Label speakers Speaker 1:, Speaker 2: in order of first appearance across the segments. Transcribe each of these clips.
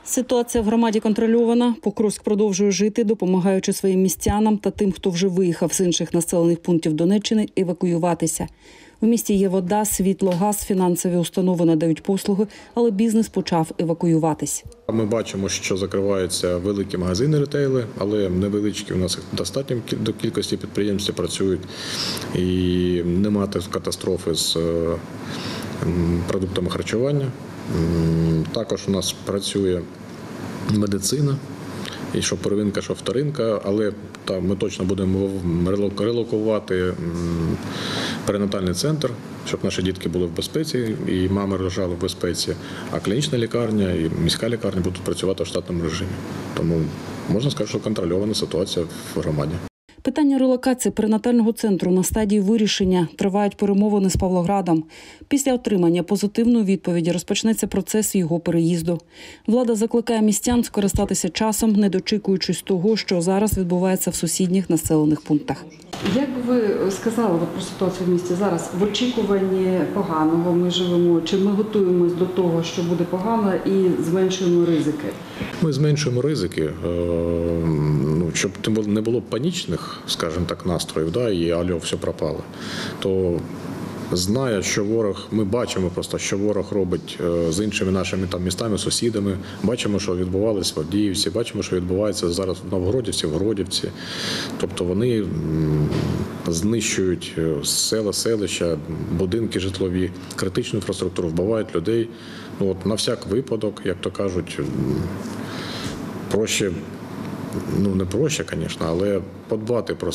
Speaker 1: Ситуація в громаді контрольована. Покровськ продовжує жити, допомагаючи своїм містянам та тим, хто вже виїхав з інших населених пунктів Донеччини, евакуюватися. У місті є вода, світло, газ, фінансові установи надають послуги, але бізнес почав евакуюватись.
Speaker 2: Ми бачимо, що закриваються великі магазини ретейли, але невеличкі, у нас достатньо до кількості підприємств працюють. І немає катастрофи з продуктами харчування. Також у нас працює медицина, і що первинка, що вторинка, але ми точно будемо релокувати перинатальний центр, щоб наші дітки були в безпеці і мами лежали в безпеці, а клінічна лікарня і міська лікарня будуть працювати в штатному режимі. Тому можна сказати, що контрольована ситуація в громаді.
Speaker 1: Питання релокації перинатального центру на стадії вирішення. Тривають перемовини з Павлоградом. Після отримання позитивної відповіді розпочнеться процес його переїзду. Влада закликає містян скористатися часом, не дочікуючись того, що зараз відбувається в сусідніх населених пунктах. Як би ви сказали про ситуацію в місті зараз? В очікуванні поганого ми живемо? Чи ми готуємось до того, що буде погано, і зменшуємо ризики?
Speaker 2: Ми зменшуємо ризики, щоб не було панічних, скажімо так, настроїв, і альо, все пропало. То знає, що ворог, ми бачимо просто, що ворог робить з іншими нашими містами, сусідами. Бачимо, що відбувалося в Авдіївці, бачимо, що відбувається зараз в Новгородівці, в Гродівці. Тобто вони знищують села, селища, будинки житлові, критичну інфраструктуру, вбивають людей. На всяк випадок, як то кажуть, проще, не проще, звісно, але подбати про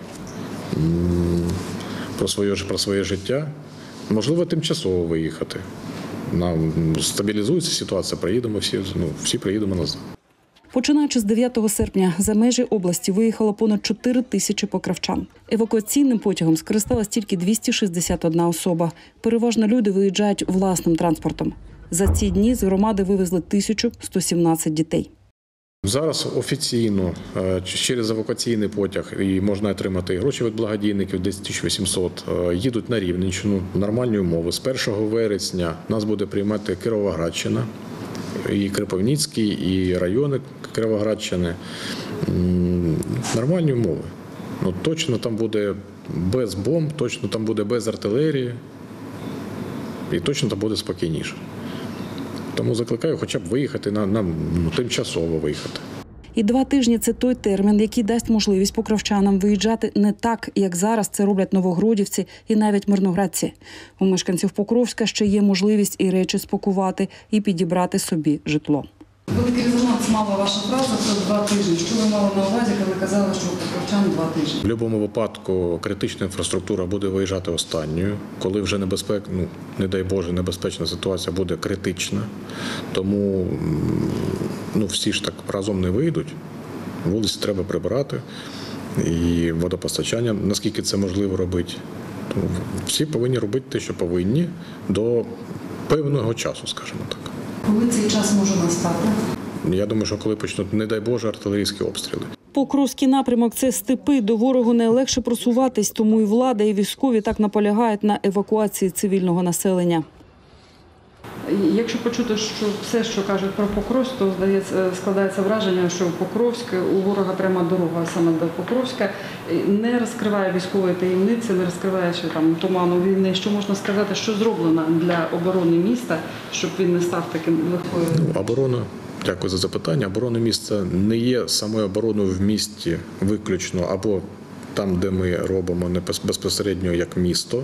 Speaker 2: своє життя, можливо, тимчасово виїхати. Стабілізується ситуація, приїдемо всі приїдемо назад.
Speaker 1: Починаючи з 9 серпня, за межі області виїхало понад 4 тисячі покровчан. Евакуаційним потягом скористалась тільки 261 особа. Переважно люди виїжджають власним транспортом. За ці дні з громади вивезли 1117 дітей.
Speaker 2: Зараз офіційно через евакуаційний потяг і можна отримати і гроші від благодійників, десь 1800, їдуть на Рівненщину, нормальні умови. З 1 вересня нас буде приймати Кіровоградщина, і Кропивницький, і райони Кіровоградщини. Нормальні умови. Точно там буде без бомб, точно там буде без артилерії і точно там буде спокійніше. Тому закликаю хоча б виїхати, тимчасово виїхати.
Speaker 1: І 2 тижні – це той термін, який дасть можливість покровчанам виїжджати не так, як зараз це роблять новогродівці і навіть мирноградці. У мешканців Покровська ще є можливість і речі спакувати, і підібрати собі житло. Великий резонанс мала ваша фраза про 2 тижні. Що ви мали на увазі, коли казали, що у покровчан 2 тижні?
Speaker 2: В будь-якому випадку критична інфраструктура буде виїжджати останньою, коли вже не дай Боже, небезпечна ситуація буде критична. Тому всі ж так разом не вийдуть. Вулиці треба прибирати і водопостачання, наскільки це можливо робити. Всі повинні робити те, що повинні, до певного часу, скажімо так.
Speaker 1: Коли цей час може настати?
Speaker 2: Я думаю, що коли почнуть, не дай Боже, артилерійські обстріли.
Speaker 1: Покровський напрямок – це степи, до ворогу найлегше просуватись, тому і влада, і військові так наполягають на евакуації цивільного населення. Якщо почути, що все, що кажуть про Покровськ, то складається враження, що Покровськ, у ворога пряма дорога саме до Покровська, не розкриває військової таємниці, не розкриває ще туману війни. Що можна сказати, що зроблено для оборони міста, щоб він не став таким легкою?
Speaker 2: Оборона. Дякую за запитання. Оборона міста не є самою обороною в місті виключно або там, де ми робимо не безпосередньо як місто.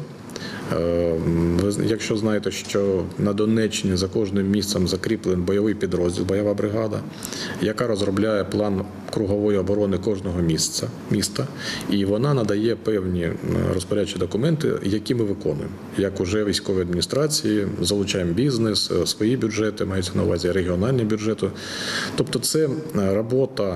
Speaker 2: Ви, якщо знаєте, що на Донеччині за кожним місцем закріплений бойовий підрозділ, бойова бригада, яка розробляє план кругової оборони кожного міста, і вона надає певні розпорядчі документи, які ми виконуємо. Як уже військові адміністрації, залучаємо бізнес, свої бюджети, мається на увазі регіональні бюджети. Тобто це робота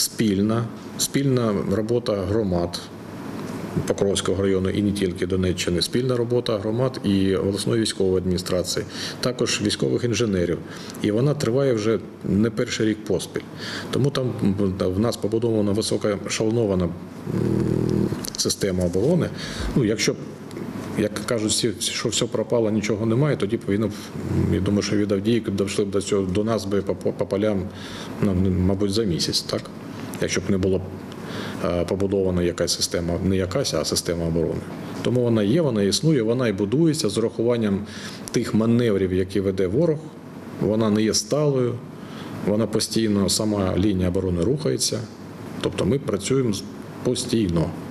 Speaker 2: спільна робота громад Покровського району і не тільки Донеччини, спільна робота громад і обласної військової адміністрації, також військових інженерів. І вона триває вже не перший рік поспіль. Тому там в нас побудована висока ешелонована система оборони. Якщо Як кажуть всі, що все пропало, нічого немає, тоді повинно, я думаю, що від Авдіївки дійшли б до цього, до нас би по полям, мабуть, за місяць, так? Якщо б не було побудована якась система, не якась, а система оборони. Тому вона є, вона існує, вона і будується з урахуванням тих маневрів, які веде ворог. Вона не є сталою, вона постійно, сама лінія оборони рухається. Тобто ми працюємо постійно.